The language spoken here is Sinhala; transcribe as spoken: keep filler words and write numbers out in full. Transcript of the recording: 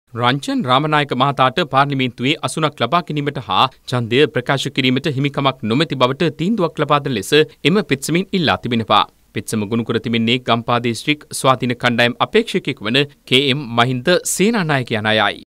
රංචන් රාමනායක මහතාට පාර්ලිමේන්තුවේ අසුනක් ලබා ගැනීමට හා ඡන්දය ප්‍රකාශ කිරීමට හිමිකමක් නොමැති බවට තීන්දුවක් ලබා දෙන ලෙස එම පෙත්සමින් ඉල්ලා තිබෙනවා. පෙත්සම ගොනු කර තිබෙන්නේ ගම්පා දිස්ත්‍රික් ස්වාධීන කණ්ඩායම් අපේක්ෂකයෙකු වන කේ.එම්. මහින්ද සේනානායක යන අයයි.